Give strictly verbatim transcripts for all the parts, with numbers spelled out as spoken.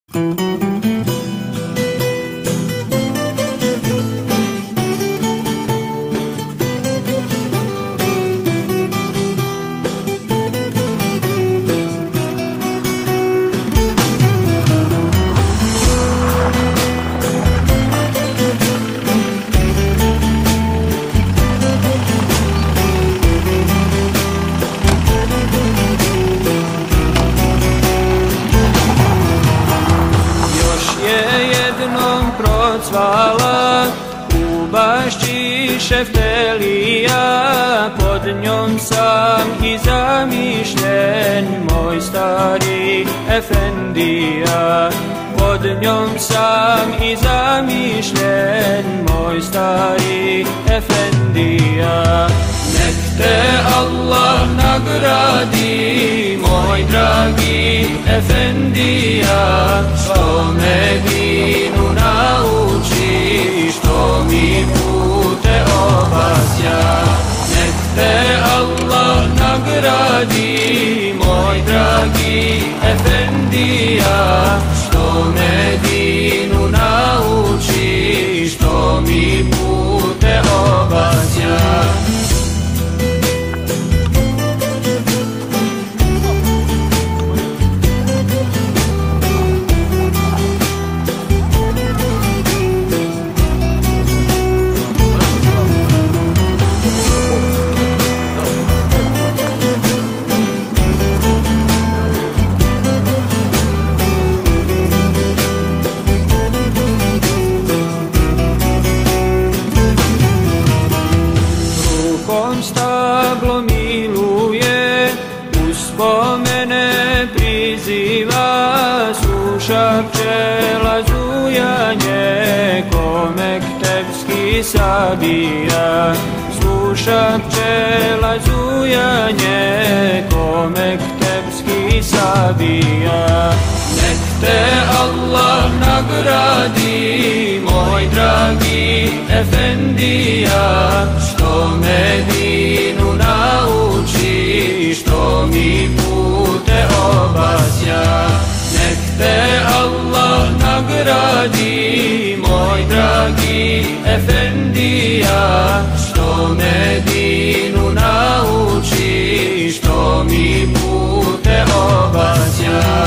Procvala u bašći šeftelija, pod njom sam i zamišljen, moj stari efendija. Pod njom sam i zamišljen, moj stari efendija. Nek te Allah nagradi, moj dragi efendija, što me dinu nauči, što mi pute obasja. Nek te Allah nagradi, moj dragi efendija, što me dinu nauči, što mi pute obasja. Stablo miluje, uspomene priziva, sluša pčela zujanje, ko mektepski sabija. Sluša pčela zujanje, ko mektepski sabija. Nek te Allah nagradi, moj dragi efendija, što me dinu nauči, što mi pute obasja. Nek te Allah nagradi, moj dragi efendija, što me dinu nauči, što mi pute obasja.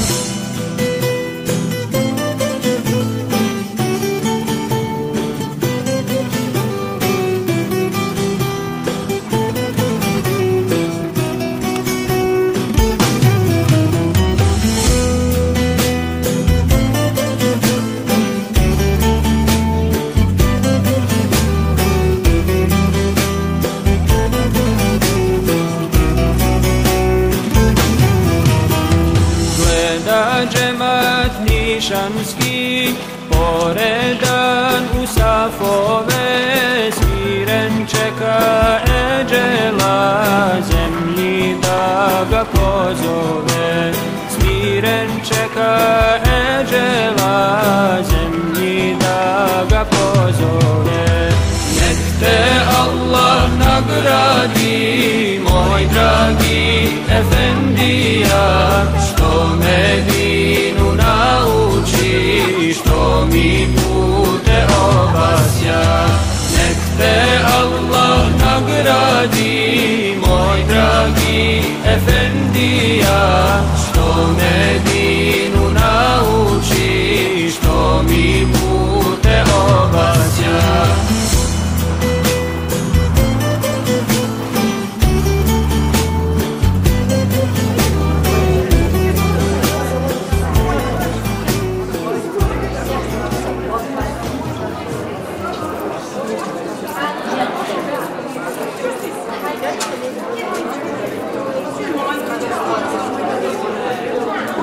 Džemat nišanski, poredan u safove, smiren čeka eđela, zemlji da ga pozove. Smiren čeka eđela, zemlji da ga pozove. Nek te Allah nagradi, moj dragi efendija, što me dinu nauči, što mi pute obasja. Nek te Allah nagradi, moj dragi efendija, što me dinu nauči, što mi pute obasja. Thank you.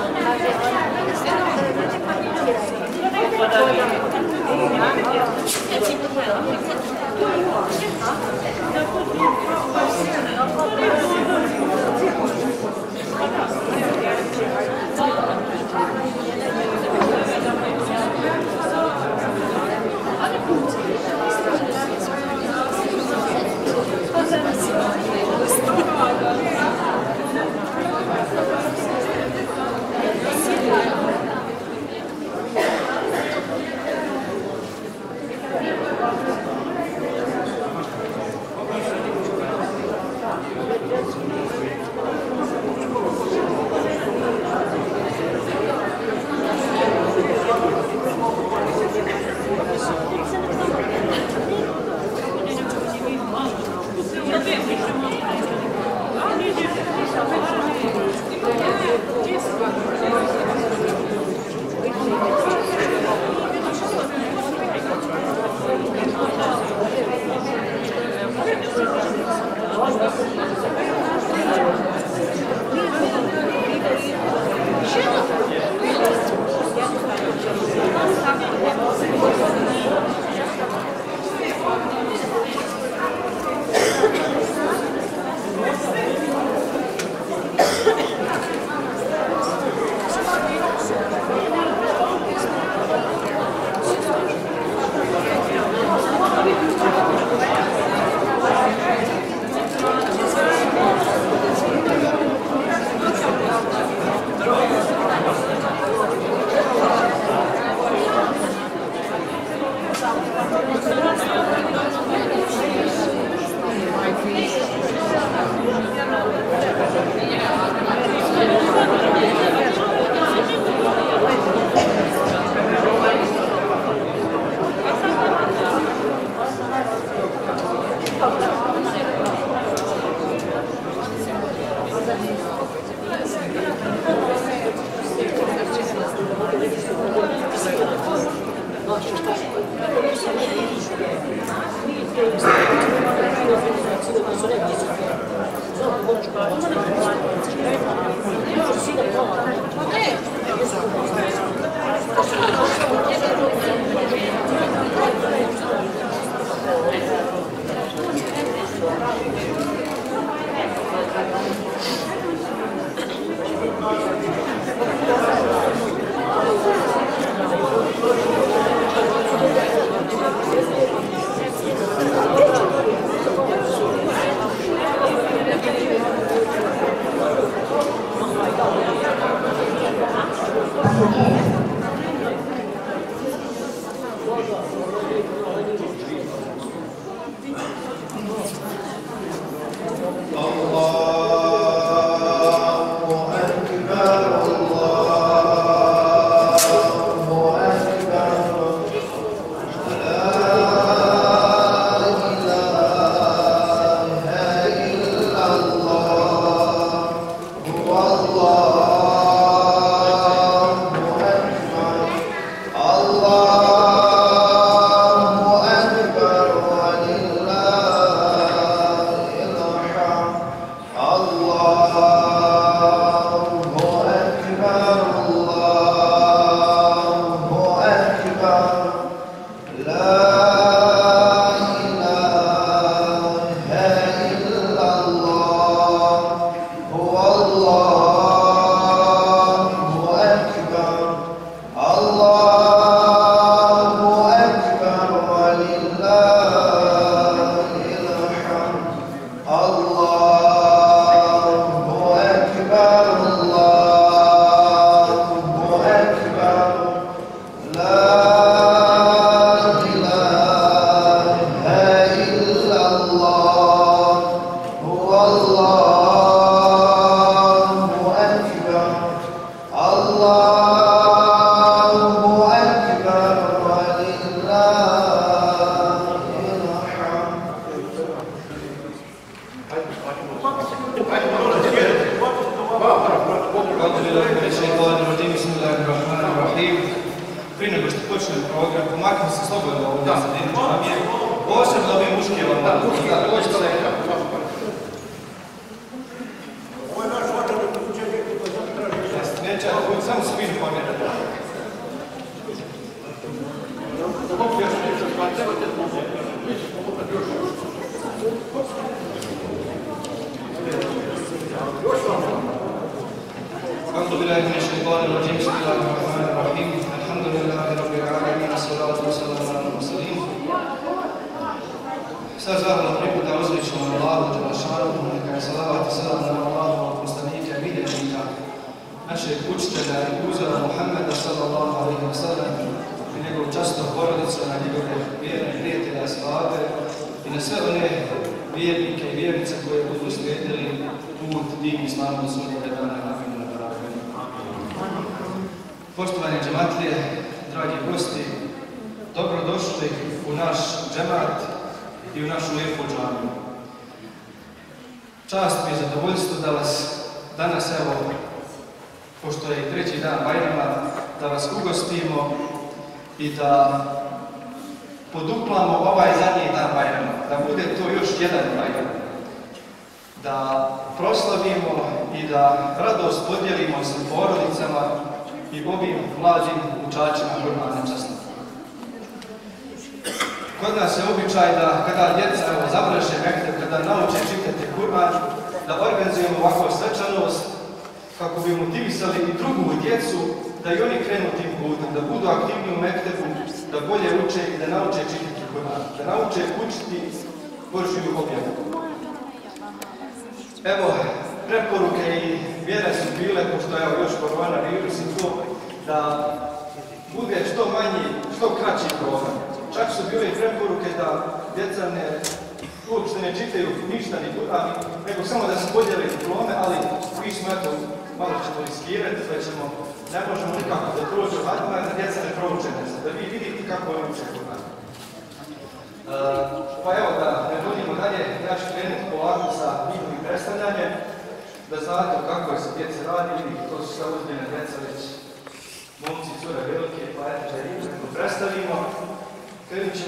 Poštovani džematlije, dragi gosti, dobrodošli u naš džemat i u našu lijepu džamiju. Čast mi je zadovoljstvo da vas danas, evo, pošto je treći dan Bajrama, da vas ugostimo i da poduplamo ovaj zadnji dan Bajrama, da bude to još jedan Bajram, da proslavimo i da radost podijelimo sa porodicama i ovim mlađim učačima Kur'ana časnog. Kod nas je običaj da kada djeca evo, završe mekteb, kada nauče čitati Kur'an, da organizujemo ovakvu svečanost kako bi motivisali i drugu djecu da i oni krenu tim putem, da budu aktivni u mektebu, da bolje uče i da nauče čitati Kur'an, da nauče učiti Božju objavu. Evo, preporuke i mjere su bile, pošto je još koronavirus i to, da bude što manji, što kraći program. Čak su bile i preporuke da djeca ne, uopšte ne čitaju ništa ni Kur'an, nego samo da se podijele diplome, ali mi smo eto, malo ćemo riskirati, pa ćemo, ne možemo nikako da prođu hadima, da djeca ne prouče nešto, da vi vidite kako oni uče Kur'an. Uh, pa evo da ne budimo dalje, ja ću krenuti polako sa njihovim predstavljanjem, da znate kako je se djece radili, to su sve ozbiljne djeca već, momci i cure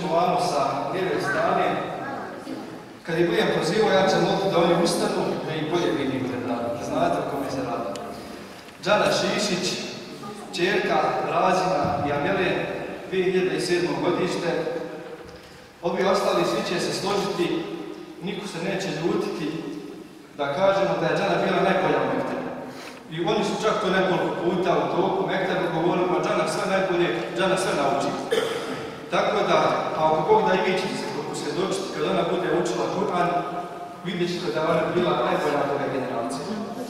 ovamo sa lijeve strane. Kad je budem pozivao, ja ću moliti da oni ustanu, da ih bolje vidite, da znate o kome se radi. Džana Šišić, čerka Razina i Amele, dvije hiljade sedmo godište. Ovi ostali svi će se složiti, niko se neće ljutiti, da kažemo da je Džana bila najbolja u Mektebu. I oni su čak to nekoliko puta u toku Mektebu govorili, ma Džana sve najbolje, Džana sve nauči. Tako da, ako Bog da i vi ćete se posvjedočiti, kad ona bude učila Kur'an, vidjet ćete da ona bila najbolja od ove generacije.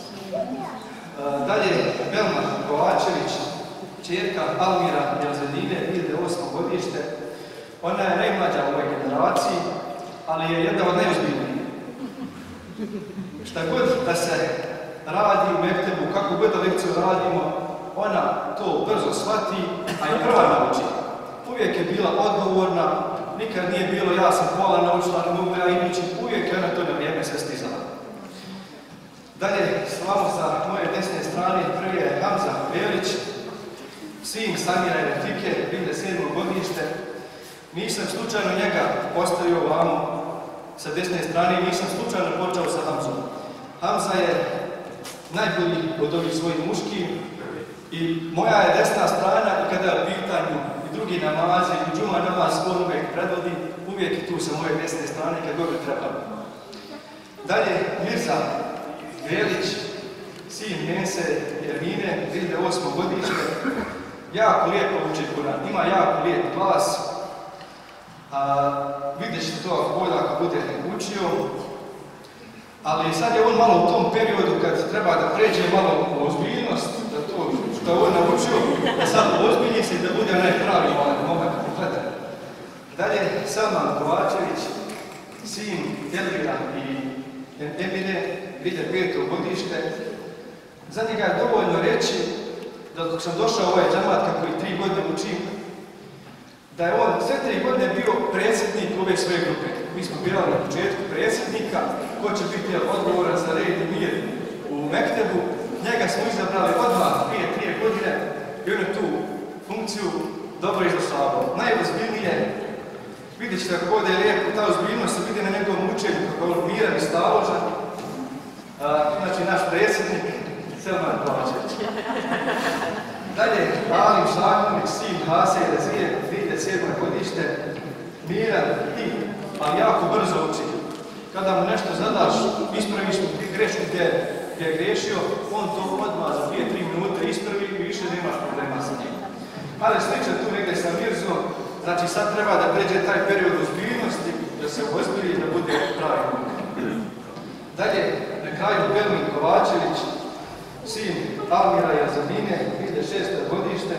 Dalje, Belma Kovačević, čerka Almira Jelzenine, dvije hiljade osmo godište. Ona je najmlađa u ovoj generaciji, ali je jedna od najozbiljnijih. Šta god da se radi u Mektebu, kako god da lekciju radimo, ona to brzo shvati, a i prva nauči. Uvijek je bila odgovorna, nikad nije bilo ja sam pola naučila, ne mogu ja i nići, uvijek je ona to na vrijeme sve stizala. Dalje, slavo sa moje desne strane, prvi je Hamza Velić, sin Samira i Refike, dvije hiljade sedmo godište. Nisam slučajno njega postavio ovamo sa desne strane, nisam slučajno počeo sa Hamzom. Hamza je najbolji od ovih svojih muških i moja je desna strana i kada je pitanju i drugi namazi i džuma namaz on uvijek predvodi, uvijek je tu sa moje desne strane kad god je trebalo. Dalje, Mirza Velić, sin Mese Jermine, dvije hiljade osmo godište, jako lijepo uči Kur'an, ima jako lijep glas. A, vidjet ćete to ako bolje ako bude učio, ali sad je on malo u tom periodu kad treba da pređe malo u ozbiljnost, da to što je on naučio, da sad ozbilji se i da bude najpravi moment kompletan. Dalje, Salman Kovačević, sin Elvira i Emine, dvije hiljade peto godište. Za njega je dovoljno reći da dok sam došao u ovaj džamat, kako i tri godine učim, da je on sve tri godine bio predsjednik ove svoje grupe. Mi smo birali na početku predsjednika, ko će biti odgovoran za red i mir u Mektebu. Njega smo izabrali odmah prije tri godine i on je tu funkciju dobro izvršavao. Najozbiljnije, vidjet ćete kako bude lijepo, ta ozbiljnost se vidi na njegovom učenju, kako je on miran i staložan. Znači, naš predsjednik, Selman Kovačević. Dalje, Alim Šaković, sin Hase i Razije, dvije hiljade sedmo godište, miran i, ali jako brzo uči. Kada mu nešto zadaš, ispraviš mu grešku gdje je grešio, on to odmah za dvije do tri minute ispravi i više nemaš problema sa njim. Ali slično tu negdje sa Mirzom, znači sad treba da pređe taj period ozbiljnosti, da se ozbilji i da bude pravi muk. Dalje, na kraju Belmin Kovačević, sin Almira Jelzenine, dvije hiljade šesto godište.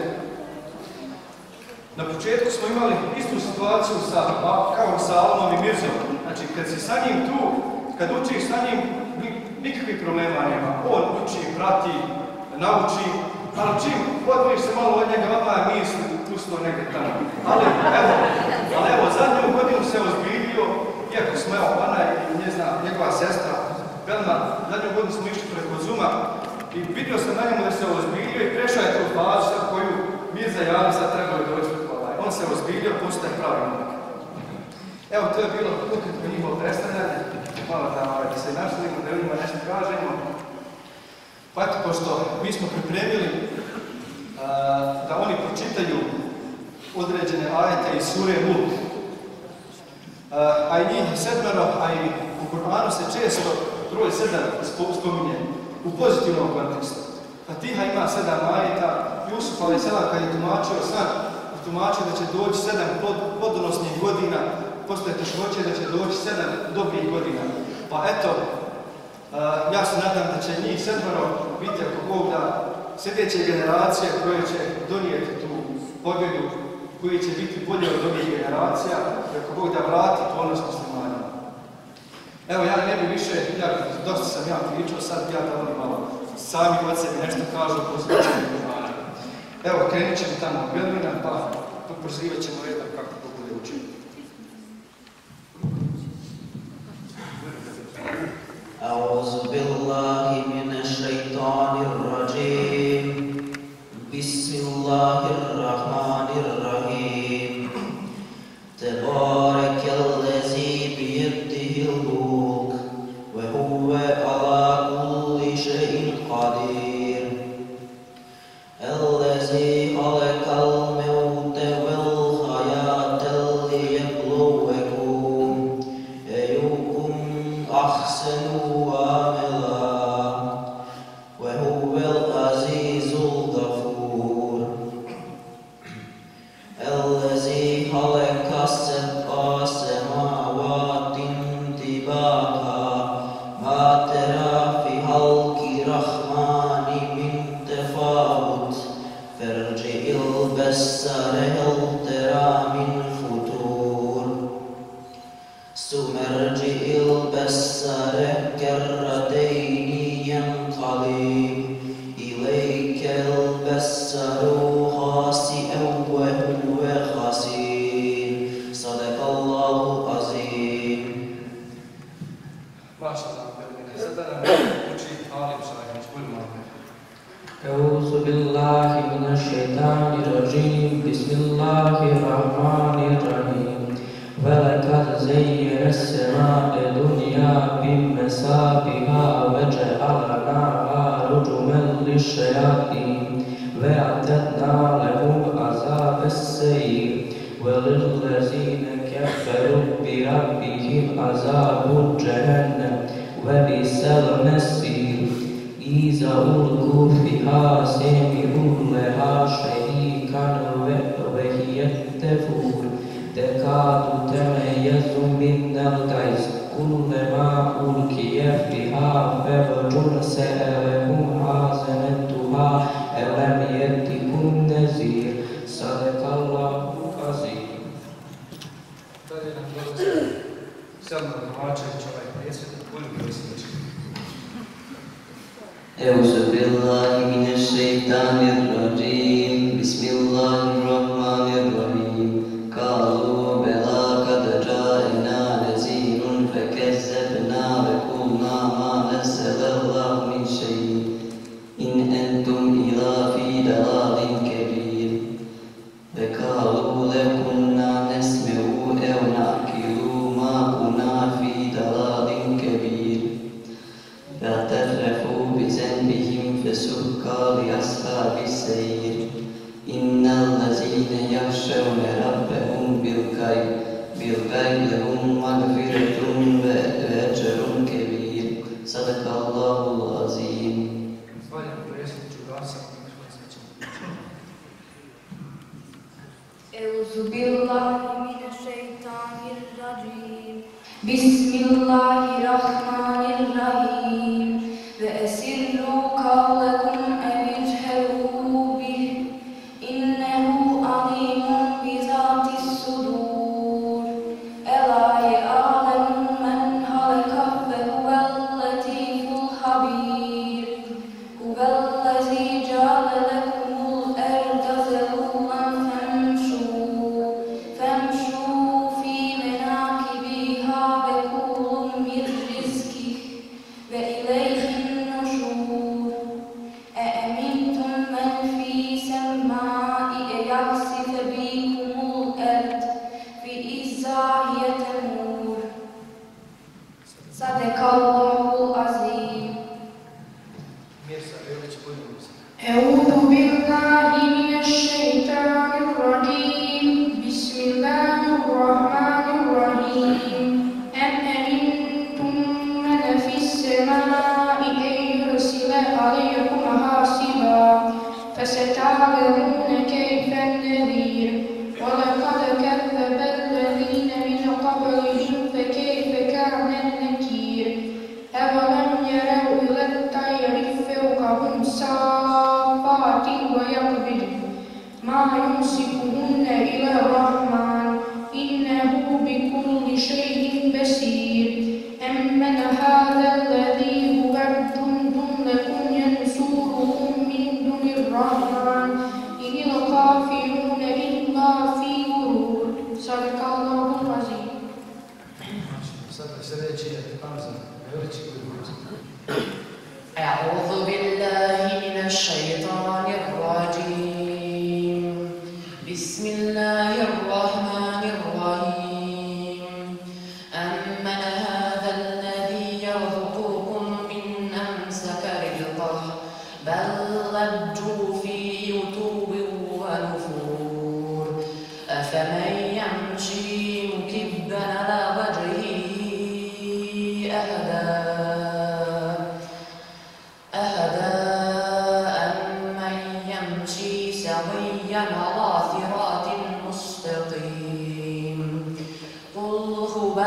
Na početku smo imali istu situaciju sa, kao sa Almom i Mirzom. Znači, kad si sa njim tu, kad učiš sa njim, nikakvih problema nema. On uči, prati, nauči, ali čim odvojiš se malo od njega, odmah misli, pusto negdje tamo. Ali evo, ali evo, zadnju godinu se ozbiljio, iako smo, evo, ona i njezna, njegova sestra, Belma, zadnju godinu smo išli preko Zuma i vidio sam na njemu da se ozbiljio i prešao je tu fazu koju Mirza i Alim sad trebali doći od ovaj. On se ozbiljio, postaje pravi momak. Evo, to je bilo ukratko njihovo predstavljanje. Malo da, da se naštelimo, da ljudima nešto kažemo. Pa eto, pošto mi smo pripremili uh, da oni pročitaju određene ajete iz sure Mulk. Uh, a i njih sedmero, a i u Kur'anu se često broj sedam spominje u pozitivnom kontekstu. Fatiha ima sedam ajeta, Jusuf alejhi selam kad je tumačio san, tumačio da će doći sedam plodonosnih godina, postoje teškoće da će doći sedam dobrih godina. Pa eto, uh, ja se nadam da će njih sedmero biti ako Bog da sljedeće generacije koje će donijeti tu pobjedu, koji će biti bolje od ovih generacija, ako Bog da vrati ponos muslimanima. Evo, ja ne bi više, ja, dosta sam ja pričao, sad ja da oni malo sami od sebi nešto kažu o posvećenju Kur'ana. Evo, krenut ćemo tamo od Belmina, pa pozivat ćemo redom kako to bude učiniti. أعوذ بالله من الشيطان الرجيم بسم الله الرحمن الرحيم تبارك الذي بيده الملك وهو على كل شيء قدير الذي خلق الموت والحياة ليبلوكم أيكم أحسن عملا وهو العزيز الغفور الذي خلق سبع سماوات طباقا ما ترى في خلق الرحمن من تفاوت فارجع البصر هل ترى من فطور ثم ارجع البصر كرتين ينقلب إليك البصر خاسئا وهو خسير صدق الله العظيم. أعوذ بالله من الشيطان الرجيم بسم الله الرحمن الرحيم ولقد زينا السماء الدنيا بمصابيح وجعلناها رجما للشياطين وأعتدنا لهم عذاب السعير وللذين كفروا بربهم عذاب جهنم وبئس المصير إذا ألقوا فيها سمعوا لها شهيقا وهي تفور تكاد تميز من الغيظ كلما ألقي فيها فوج سألهم خزنتها ألم يأتكم نذير صدق الله العظيم. أعوذ بالله من الشيطان الرجيم بسم الله الرحمن الرحيم قالوا بلى قد جاءنا نذير فكذبنا وقلنا ما نزل الله من شيء إن أنتم إلا في ضلال كبير وقالوا لو كنا نسمع أو نعقل ما كنا في ضلال كبير فاعترفوا بذنبهم فسحقا لأصحاب السعير إن الذين يخشون ربهم بالغيب بالغيب لهم مغفرة وأجر كبير صدق الله العظيم. أعوذ بالله من الشيطان الرجيم بسم الله الرحمن الرحيم وأسروا قولكم أو اجهروا به إنه عليم بذات الصدور ألا يعلم من خلق فهو اللطيف الخبير هو الذي جعل لكم الأرض ذلولا فامشوا فامشوا في مناكبها وكلوا من رزقه وإليه النشور أأمنتم من في السماء أن يخسف بكم الأرض فإذا هي تمور صدق الله العظيم. أعوذ بالله من الشيطان الرجيم بسم الله الرحمن الرحيم أم أمنتم من في السماء أن يرسل عليكم حاصبا فستعلمون كيف النذير ولقد كذب الذين من قبلهم فكيف كان النكير أولم يروا إلى الطير فوقهم صافات ويقبض ما يمسكهن إلى الرحمن إنه بكل شيء بصير أمن هذا الذي هو جند لكم ينصركم من دون الرحمن إن الكافرون إلا في غرور صدق الله العظيم. أعوذ بالله من الشيطان الرجيم بسم الله الرحمن الرحيم أفمن يمشي مكبا على وجهه أهدى أهدى أمن يمشي سويا على صراط مستقيم قل هو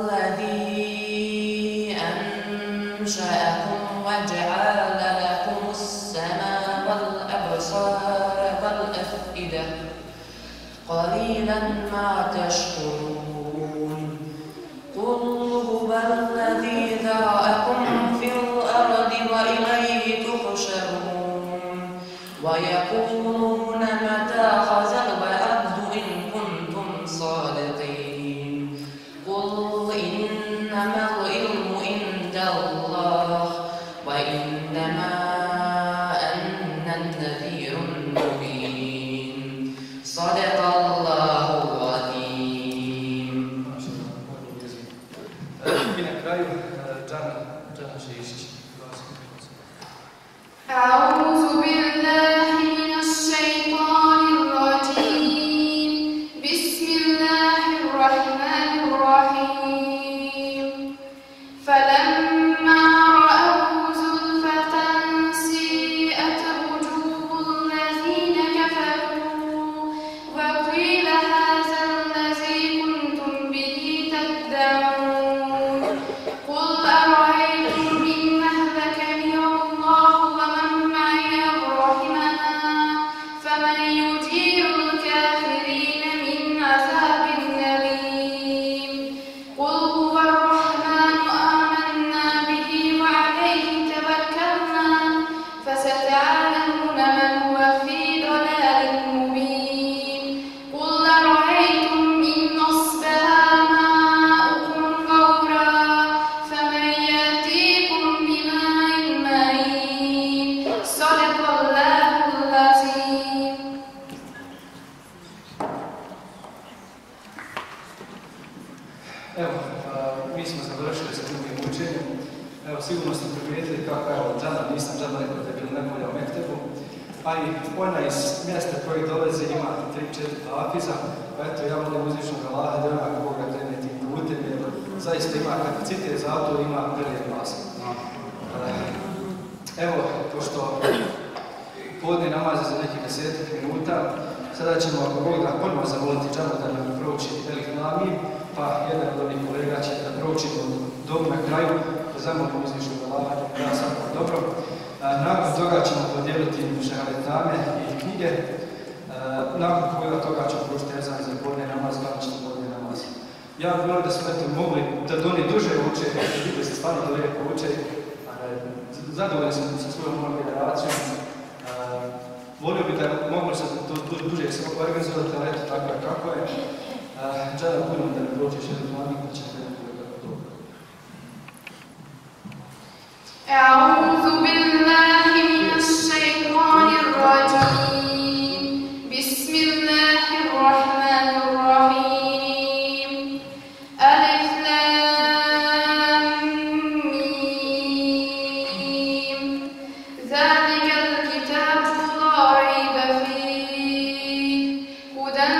الذي أنشأكم وجعل لكم السمع والأبصار والأفئدة قليلا ما تشكرون قل هو الذي ذرأكم في الأرض وإليه تحشرون ويقولون متى هذا الوعد إن كنتم صادقين قل إنما العلم عند الله وإنما أنا نذير مبين صدق الله العظيم. I na kraju Džana, Džana Šešić. أعوذ بالله من الشيطان الرجيم بسم الله الرحمن الرحيم فلما رأوا زلفة سيئت وجوه الذين كفروا وقيل هذا الذي كنتم به تدعون قل أرأيتم إن أهلكني الله ومن معي أو رحمنا فمن يجير الكافرين من عذاب أليم قل هو الرحمن آمنا به وعليه توكلنا فستعلمون من هو في ضلال مبين قل أرأيتم إن أصبح ماؤكم غورا فمن يأتيكم بماء معين صدق الله العظيم. Evo, mi smo završili sa drugim učenjem. Evo, sigurno ste primijetili kako, evo, Džana, nisam Džana rekao da je bilo najbolje u Mektebu, a i ona iz mjesta koji dolazi ima tri četiri hafiza, pa eto, ja volim uzvišnog Allaha da ona koga krene tim putem, jer zaista ima kapacitet za to, ima prije glas. Evo, pošto podne namaze za nekih desetak minuta, sada ćemo, ako Bog da, ponovno zavoliti Džanu da nam prouči Elif Lam, pa jedan od ovih kolega će da prouči dobu na kraju, da zamolim uzvišnog Allaha da ja sam dobro. Nakon toga ćemo podijeliti šeharetname i knjige, nakon koga toga ćemo proučiti ezan za podne namaz, klanični podne namaz. Ja bih volio da smo eto mogli da doni duže uče, da se stvarno da lijepo uče. Zadovoljan sam sa svojom mojom generacijom. Volio bih da moglo se to duže se mogu organizovati, ali eto tako je kako je. Džana, budemo da ne pročiš jedan mani, pa ćemo da nekako dobro. أعوذ بالله من الشيطان الرجيم بسم الله الرحمن الرحيم ألف لام ميم ذلك الكتاب لا ريب فيه هدى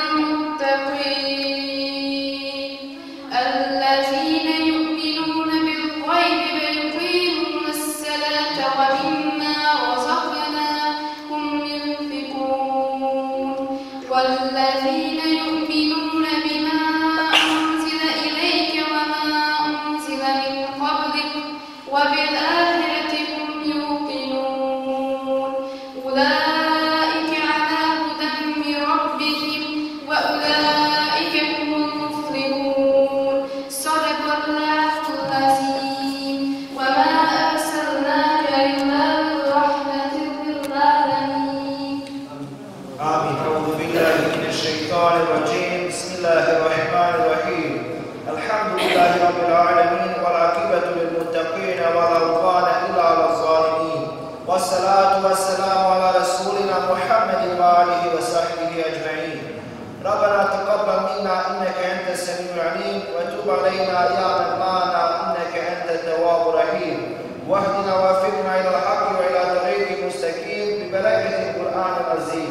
للمتقين الذين يؤمنون بالغيب ويقيمون الصلاة ومما رزقناهم ينفقون والذين يؤمنون بما أنزل إليك وما أنزل من قبلك وبالآخرة هم يوقنون أولئك على هدى من ربهم وأولئك هم المفلحون صدق الله العظيم وما أرسلناك إلا رحمة للعالمين. آمين. أعوذ بالله من الشيطان الرجيم. بسم الله الرحمن الرحيم. الحمد لله رب العالمين والعاقبة للمتقين ولا عدوان إلا على الظالمين والصلاة والسلام على رسولنا محمد وآله وصحبه أجمعين. ربنا تقبل منا إنك أنت السميع العليم وتب علينا يا مولانا إنك أنت التواب الرحيم واهدنا ووفقنا إلى الحق وإلى طريق مستقيم ببركة القرآن العظيم.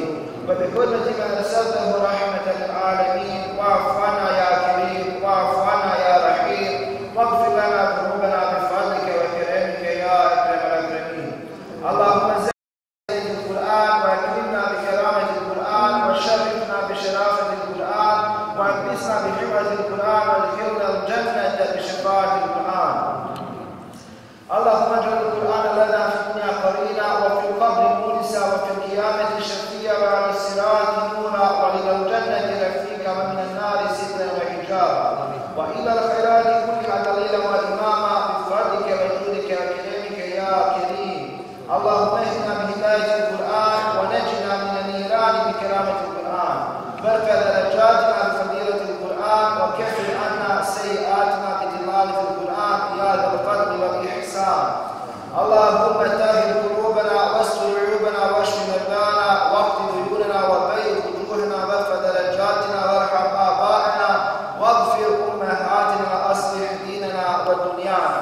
وبحرمة ما نسأله رحمة للعالمين واعف عنا يا كريم واعف عنا يا رحيم واغفر لنا ذنوبنا بفضلك وكرمك يا أكرم الأكرمين. اللهم زيد القرآن وأكرمنا بكرامة القرآن وشرفنا بشرافة القرآن وألبسنا بحفظ القرآن وادخلنا الجنة بشفاعة القرآن. اللهم اجعل القرآن لنا في الدنيا قرينا وفي القبر مونسا وفي القيامة شفيا وعلى الصراط نورا وإلى الجنة رفيقا ومن النار سترا وحجابا وإلى الخيرات كلها دليلا وإماما بفضلك وجودك وكرمك يا كريم. اللهم اهدنا بهداية القرآن ونجنا من النيران بكرامة القرآن وارفع درجاتنا بفضيلة القرآن وكفر عنا سيئاتنا بتلاوة القرآن يا ذا الفضل والإحسان. اللهم طهر قلوبنا واستر عيوبنا واشف مرضانا واقض ديوننا وبيض وجوهنا وارفع درجاتنا وارحم آبائنا واغفر أمهاتنا وأصلح ديننا ودنيانا.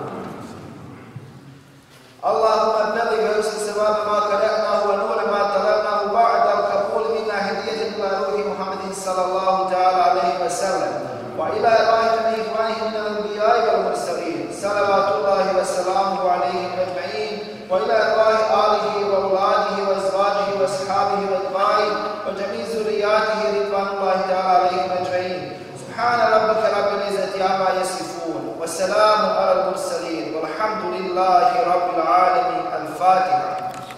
اللهم ابلغ حسن ثواب ما قرأناه ونور ما تلوناه بعد القبول منا هدية إلى روح محمد صلى الله تعالى عليه وسلم وإلى أرواح جميع إخوانه من الأنبياء والمرسلين صلوات الله وسلامه عليهم أجمعين وإلى أرواح آله وأولاده وأزواجه وأصحابه وأتباعه وجميع ذرياته رضوان الله تعالى عليهم أجمعين. سبحان ربك رب العزة عما يصفون والسلام على المرسلين والحمد لله رب العالمين. الفاتحة.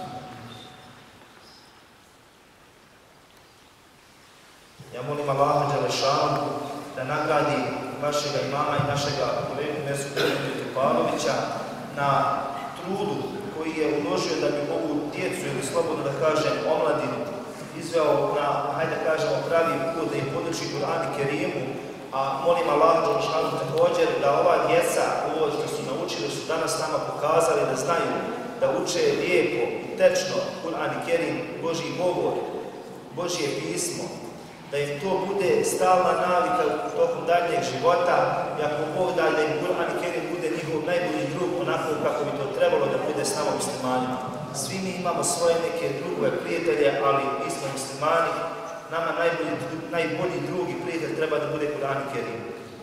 Ja molim Allaha Đelešanu da nagradi vašega imama i našega kolegu Mesuda Topalovića na trudu koji je uložio da bi ovu djecu ili slobodno da kažem omladinu izveo na, hajde da kažemo, pravi put da im poduči Kur'an i Kerimu, a molim Allaha Đelešanu također da ova djeca, ovo što su naučili, su danas nama pokazali da znaju da uče lijepo, tečno Kur'an i Kerim, Božji govor, Božje pismo, da im to bude stalna navika tokom daljnjeg života i ako Bog da da im Kur'an i Kerim bude njihov najbolji drug onako kako bi to trebalo da bude s nama muslimanima. Svi mi imamo svoje neke drugove prijatelje, ali mi smo muslimani, nama najbolji, najbolji drug i prijatelj treba da bude Kur'an i Kerim.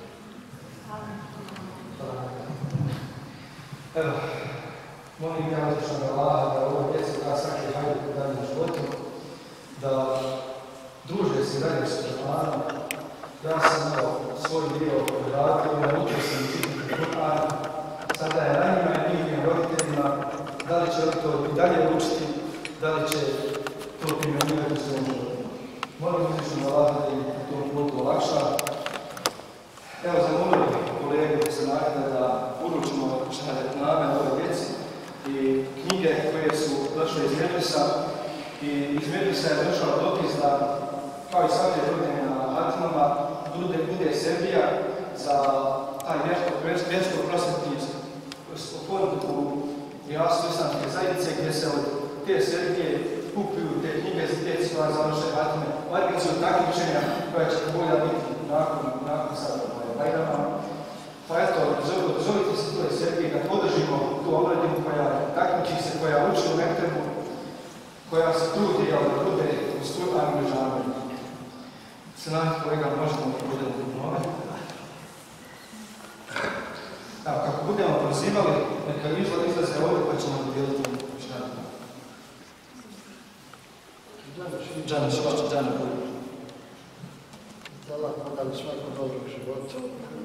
Evo, molim ja uzvišnog Allaha da ovo djeca da svaki hajde u daljem životu, da druže se dalje s Kur'anom. Ja sam imao svoj dio odradio, naučio sam čitati Kur'an. Sada je na njima i njihim roditeljima da li će oni to i dalje učiti, da li će to primjenjivati u svom životu. Molim uzvišnog Allaha da im u tom putu olakša. Evo, zamolio kolegu sa nagrada da uručimo šaretname ove djeci i knjige koje su došle iz Medresa. I iz Medresa je došao dopis da, kao i svake godine na Hatimama, bude, bude Srbija za taj vjersko prosvetni fond u Jaslu islamske zajednice, gdje se od te Srbije kupuju te knjige za djeci koja završe Hatime. Organizuju takmičenja koja će bolja biti nakon, nakon sada Bajrama. Pa eto, zovite se toj Srbiji da podržimo tu omladinu koja takmiči se, koja uči u Mektebu, koja se trudi da bude u strukanom ležavanju. Se nam kolega možemo da budemo nove. Evo, kako budemo prozivali, neka izgled izlaze ovdje pa ćemo dodijeliti šartu. Džana Šošća, Džana Budu. Da Allah podali svako dobro u životu.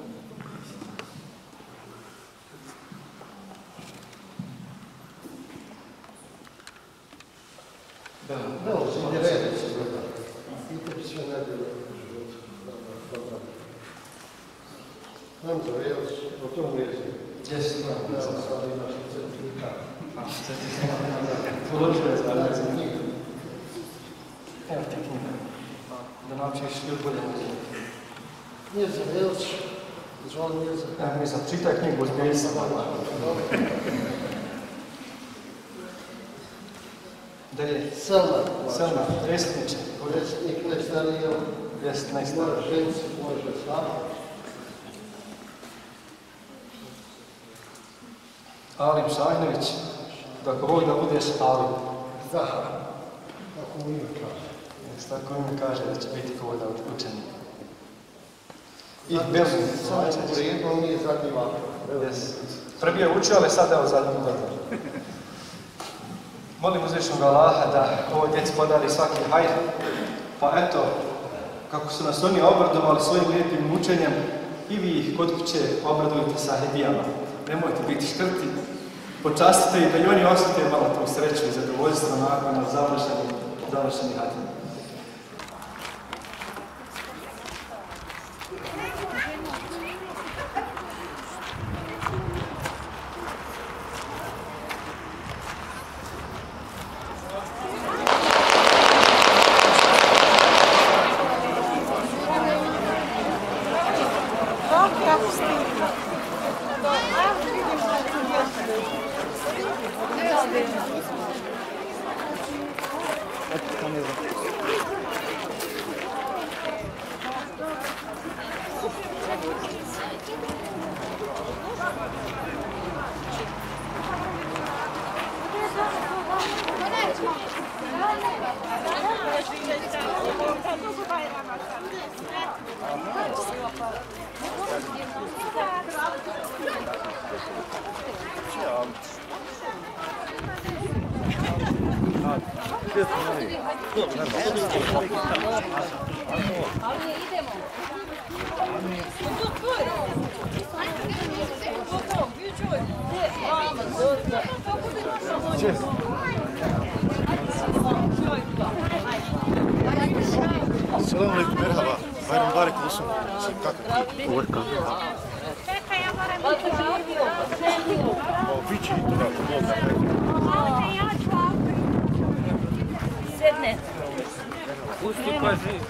Da, da, sve je redno se gleda. I tebi sve najbolje u životu. Dobro. Nam to je, o tom jeziku. Gdje si to? Da, sad imaš certifikat. A, certifikat. Položio je za knjigu. Evo ti knjiga. Da naučiš još bolje muziku. Mirza Velč, zvon Mirza. Ja, Mirza, čitaj knjigu, uzmijeli sam. Dalje. Selma. Selma, resniče. Resnik najstariji, jest najstariji. Može ženci, može sam. Alim Šahnović, da ako Bog da budeš Alim. Da, ako mu ime kaže. Svako ime kaže da će biti kovoda učenik. I Belgiju. Samo u redu, on nije zadnji ovako. Prvi je učio, ali sad evo zadnji udar. Molim uzvišnog Allaha da ovo djeci podari svaki hajr. Pa eto, kako su nas oni obradovali svojim lijepim učenjem, i vi ih kod kuće obradujte sa hedijama. Nemojte biti škrti, počastite i da i oni osjete malo tu sreću i zadovoljstvo nakon završenih hadija. Selam aleyküm, merhaba. Bayram mübarek olsun. Kako? Urka. O, bići i toga, pomoga. Sedne. Pusti paži.